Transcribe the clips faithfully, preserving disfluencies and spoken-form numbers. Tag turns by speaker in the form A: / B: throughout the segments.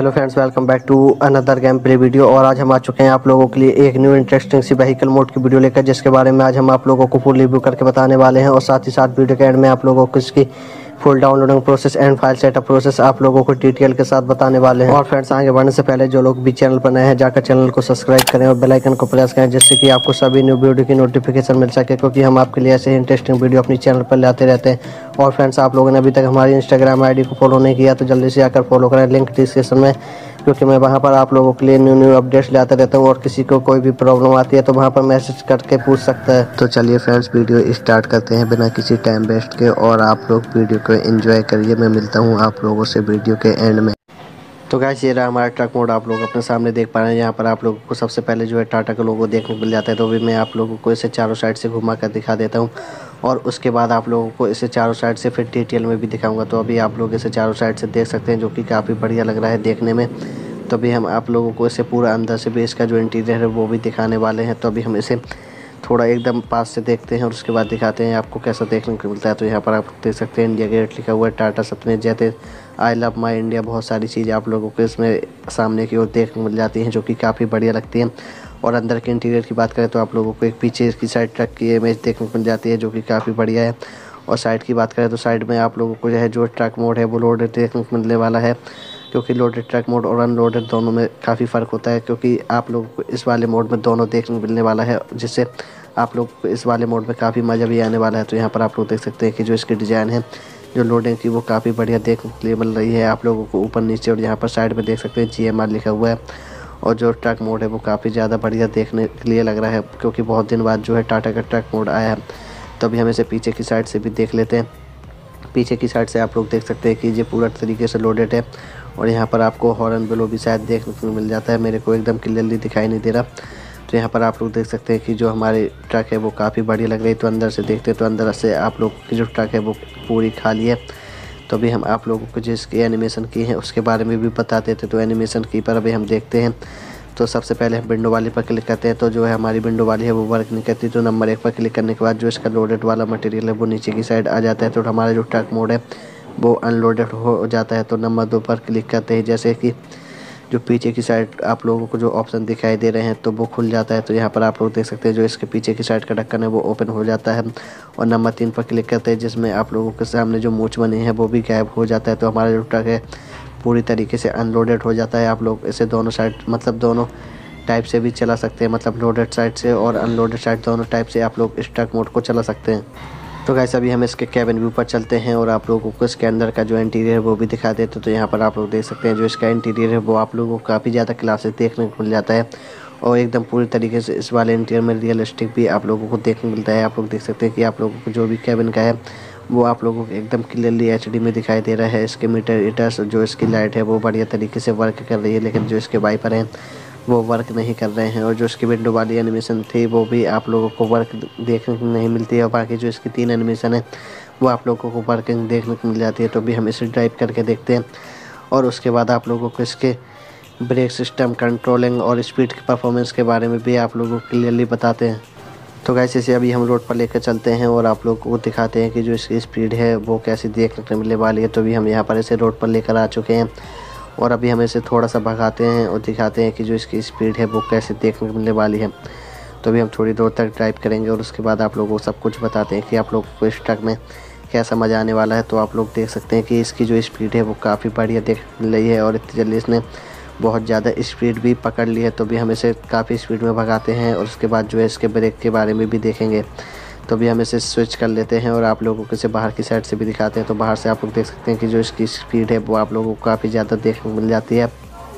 A: Hello friends, welcome back to another game play video. और आज हम आ चुके हैं आप लोगों के लिए एक न्यू इंटरेस्टिंग सी व्हीकल मोड की वीडियो लेकर, जिसके बारे में आज हम आप लोगों को फुल रिव्यू करके बताने वाले हैं। और साथ ही साथ वीडियो के एंड में आप लोगों को इसकी full downloading process and file setup process आप लोगों को डिटेल के साथ बताने वाले हैं। और फ्रेंड्स, आगे बढ़ने से पहले जो लोग भी चैनल पर नए हैं, जाकर चैनल को सब्सक्राइब करें और बेल आइकन को प्रेस करें, जिससे कि आपको सभी न्यू वीडियो की नोटिफिकेशन मिल सके, क्योंकि हम आपके लिए ऐसे इंटरेस्टिंग वीडियो अपनी चैनल पर लाते रहते हैं। और फ्रेंड्स, आप लोगों ने अभी तक हमारी इंस्टाग्राम आई डी को फॉलो नहीं किया तो जल्दी से आकर फॉलो करें, लिंक डिस्क्रिप्शन में, क्योंकि मैं वहां पर आप लोगों के लिए न्यू न्यू अपडेट्स लाता रहता हूं। और किसी को कोई भी प्रॉब्लम आती है तो वहां पर मैसेज करके पूछ सकता है। तो चलिए फ्रेंड्स, वीडियो स्टार्ट करते हैं बिना किसी टाइम वेस्ट के, और आप लोग वीडियो को एंजॉय करिए। मैं मिलता हूं आप लोगों से वीडियो के एंड में। तो गाइस, ये रहा हमारा ट्रक मोड, आप लोग अपने सामने देख पा रहे हैं। यहाँ पर आप लोगों को सबसे पहले जो है टाटा का लोगो देखने को मिल जाता है। तो भी मैं आप लोगों को इसे चारों साइड से घुमा कर दिखा देता हूँ, और उसके बाद आप लोगों को इसे चारों साइड से फिर डिटेल में भी दिखाऊंगा। तो अभी आप लोग इसे चारों साइड से देख सकते हैं, जो कि काफ़ी बढ़िया लग रहा है देखने में। तो अभी हम आप लोगों को इसे पूरा अंदर से भी इसका जो इंटीरियर है वो भी दिखाने वाले हैं। तो अभी हम इसे थोड़ा एकदम पास से देखते हैं और उसके बाद दिखाते हैं आपको कैसा देखने को मिलता है। तो यहाँ पर आप देख सकते हैं इंडिया गेट लिखा हुआ है, टाटा सपने जैसे आई लव माई इंडिया, बहुत सारी चीज़ें आप लोगों को इसमें सामने की ओर देखने को मिल जाती हैं, जो कि काफ़ी बढ़िया लगती हैं। और अंदर के इंटीरियर की बात करें तो आप लोगों को एक पीछे की साइड ट्रक की इमेज देखने को मिल जाती है, जो कि काफ़ी बढ़िया है। और साइड की बात करें तो साइड में आप लोगों को जो है जो ट्रक मोड है वो लोडेड देखने को मिलने वाला है, क्योंकि लोडेड ट्रक मोड और अनलोडेड दोनों में काफ़ी फ़र्क होता है। क्योंकि आप लोगों को इस वाले मोड में दोनों देखने को मिलने वाला है, जिससे आप लोग को इस वाले मोड में काफ़ी मज़ा भी आने वाला है। तो यहाँ पर आप लोग देख सकते हैं कि जो इसकी डिज़ाइन है जो लोडिंग की वो काफ़ी बढ़िया देखने के लिए मिल रही है आप लोगों को ऊपर नीचे। और यहाँ पर साइड में देख सकते हैं जी एम आर लिखा हुआ है। और जो ट्रक मोड है वो काफ़ी ज़्यादा बढ़िया देखने के लिए लग रहा है, क्योंकि बहुत दिन बाद जो है टाटा का ट्रक मोड आया है। तो अभी हम इसे पीछे की साइड से भी देख लेते हैं। पीछे की साइड से आप लोग देख सकते हैं कि ये पूरा तरीके से लोडेड है। और यहाँ पर आपको हॉर्न बिलो भी शायद देखने को मिल जाता है, मेरे को एकदम क्लियरली दिखाई नहीं दे रहा। तो यहाँ पर आप लोग देख सकते हैं कि जो हमारी ट्रक है वो काफ़ी बढ़िया लग रही है। तो अंदर से देखते हैं तो अंदर से आप लोग की जो ट्रक है वो पूरी खाली है। तो अभी हम आप लोगों को जिसकी एनिमेशन की है उसके बारे में भी बताते थे। तो एनिमेशन की पर अभी हम देखते हैं। तो सबसे पहले हम विंडो वाली पर क्लिक करते हैं, तो जो है हमारी विंडो वाली है वो वर्क नहीं करती। तो नंबर एक पर क्लिक करने के बाद जो इसका लोडेड वाला मटेरियल है वो नीचे की साइड आ जाता है। तो हमारा जो ट्रक मोड है वो अनलोडेड हो जाता है। तो नंबर दो पर क्लिक करते हैं, जैसे कि जो पीछे की साइड आप लोगों को जो ऑप्शन दिखाई दे रहे हैं तो वो खुल जाता है। तो यहाँ पर आप लोग देख सकते हैं जो इसके पीछे की साइड का ढक्कन है वो ओपन हो जाता है। और नंबर तीन पर क्लिक करते हैं, जिसमें आप लोगों के सामने जो मूंछ बनी है वो भी गायब हो जाता है। तो हमारा जो ट्रक है पूरी तरीके से अनलोडेड हो जाता है। आप लोग इसे दोनों साइड मतलब दोनों टाइप से भी चला सकते हैं, मतलब लोडेड साइड से और अनलोडेड साइड दोनों टाइप से आप लोग इस ट्रक मोड को चला सकते हैं। तो गाइस, अभी हम इसके कैबिन व्यू पर चलते हैं और आप लोगों को इसके अंदर का जो इंटीरियर है वो भी दिखा देते हैं। तो यहाँ पर आप लोग देख सकते हैं जो इसका इंटीरियर है वो आप लोगों को काफ़ी ज़्यादा क्लासेस देखने को मिल जाता है। और एकदम पूरी तरीके से इस वाले इंटीरियर में रियलिस्टिक भी आप लोगों को देखने को मिलता है। आप लोग देख सकते हैं कि आप लोगों को जो भी कैबिन का है वो आप लोगों को एकदम क्लियरली एच डी में दिखाई दे रहा है। इसके मीटर ईटर्स जो इसकी लाइट है वो बढ़िया तरीके से वर्क कर रही है, लेकिन जो इसके वाइपर हैं वो वर्क नहीं कर रहे हैं। और जो इसकी विंडो वाली एनिमेशन थी वो भी आप लोगों को वर्क देखने को नहीं मिलती है। और बाकी जो इसकी तीन एनिमेशन है वो आप लोगों को वर्किंग देखने को मिल जाती है। तो भी हम इसे ड्राइव करके देखते हैं, और उसके बाद आप लोगों को इसके ब्रेक सिस्टम, कंट्रोलिंग और स्पीड की परफॉर्मेंस के बारे में भी आप लोगों को क्लियरली बताते हैं। तो गाइस, इसे अभी हम रोड पर लेकर चलते हैं और आप लोगों को दिखाते हैं कि जो इसकी स्पीड है वो कैसी देखने को मिलने वाली है। तो भी हम यहाँ पर इसे रोड पर लेकर आ चुके हैं, और अभी हम इसे थोड़ा सा भगाते हैं और दिखाते हैं कि जो इसकी स्पीड है वो कैसे देखने को मिलने वाली है। तो अभी हम थोड़ी दूर तक ड्राइव करेंगे और उसके बाद आप लोगों को सब कुछ बताते हैं कि आप लोगों को इस ट्रक में कैसा मज़ा आने वाला है। तो आप लोग देख सकते हैं कि इसकी जो स्पीड है वो काफ़ी बढ़िया देखने को मिल रही है, और इतनी जल्दी इसने बहुत ज़्यादा स्पीड भी पकड़ ली है। तो भी हम इसे काफ़ी स्पीड में भगाते हैं, और उसके बाद जो है इसके ब्रेक के बारे में भी देखेंगे। तो भी हम इसे स्विच कर लेते हैं और आप लोगों को इसे बाहर की साइड से भी दिखाते हैं। तो बाहर से आप लोग देख सकते हैं कि जो इसकी स्पीड है वो आप लोगों को काफ़ी ज़्यादा देखने को मिल जाती है।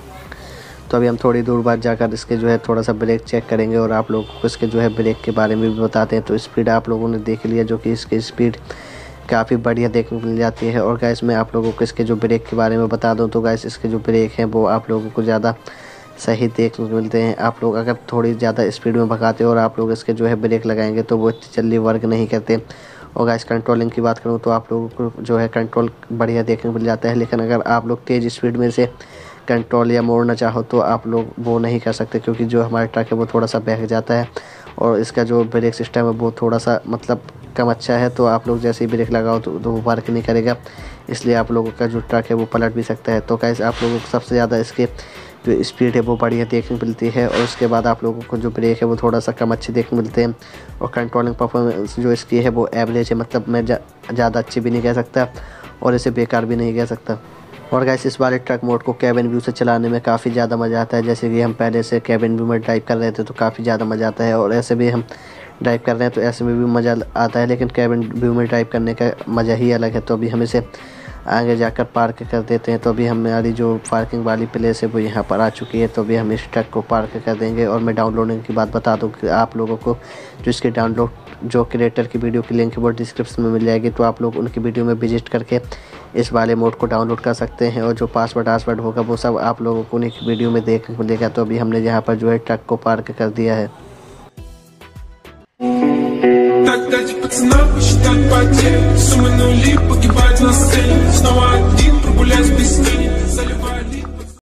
A: तो अभी हम थोड़ी दूर बाद जाकर इसके जो है थोड़ा सा ब्रेक चेक करेंगे और आप लोगों को इसके जो है ब्रेक के बारे में भी बताते हैं। तो स्पीड आप लोगों ने देख लिया, जो कि इसकी स्पीड काफ़ी बढ़िया देखने को मिल जाती है। और गैस मैं आप लोगों को इसके जो ब्रेक के बारे में बता दूँ तो गैस इसके जो ब्रेक हैं वो आप लोगों को ज़्यादा सही देखने को मिलते हैं। आप लोग अगर थोड़ी ज़्यादा स्पीड में भगाते हो और आप लोग इसके जो है ब्रेक लगाएंगे तो वो इतनी जल्दी वर्क नहीं करते। और गाइस, कंट्रोलिंग की बात करूँ तो आप लोगों को जो है कंट्रोल बढ़िया देखने को मिल जाता है, लेकिन अगर आप लोग तेज़ स्पीड में से कंट्रोल या मोड़ना चाहो तो आप लोग वो नहीं कर सकते, क्योंकि जो हमारा ट्रक है वो थोड़ा सा बहक जाता है। और इसका जो ब्रेक सिस्टम है वो थोड़ा सा मतलब कम अच्छा है, तो आप लोग जैसे ही ब्रेक लगाओ तो, तो वो वर्क नहीं करेगा, इसलिए आप लोगों का जो ट्रक है वो पलट भी सकता है। तो गाइस आप लोगों को सबसे ज़्यादा इसके जो स्पीड है वो बढ़िया देखने को मिलती है, और उसके बाद आप लोगों को जो ब्रेक है वो थोड़ा सा कम अच्छे देखने मिलते हैं, और कंट्रोलिंग परफॉर्मेंस जो इसकी है वो एवरेज है, मतलब मैं ज़्यादा अच्छी भी नहीं कह सकता और इसे बेकार भी नहीं कह सकता। और गाइस इस वाले ट्रक मोड को कैबिन व्यू से चलाने में काफ़ी ज़्यादा मज़ा आता है। जैसे कि हम पहले से कैबिन व्यू में ड्राइव कर रहे थे तो काफ़ी ज़्यादा मज़ा आता है, और ऐसे भी हम ड्राइव कर रहे हैं तो ऐसे में भी मज़ा आता है, लेकिन कैबिन व्यू में ड्राइव करने का मज़ा ही अलग है। तो अभी हम इसे आगे जाकर पार्क कर देते हैं। तो अभी हमारी जो पार्किंग वाली प्लेस है वो यहाँ पर आ चुकी है, तो अभी हम इस ट्रक को पार्क कर देंगे। और मैं डाउनलोडिंग की बात बता दूँ कि आप लोगों को जो इसके डाउनलोड जो क्रिएटर की वीडियो की लिंक है वो डिस्क्रिप्शन में मिल जाएगी, तो आप लोग उनकी वीडियो में विजिट करके इस वाले मोड को डाउनलोड कर सकते हैं, और जो पासवर्ड आसवर्ड होगा वो सब आप लोगों को उन्हीं की वीडियो में देखने को मिलेगा। तो अभी हमने यहाँ पर जो है ट्रक को पार्क कर दिया है।
B: Так дать пацанам посчитать потери, суммы нули, погибать на сцене. Снова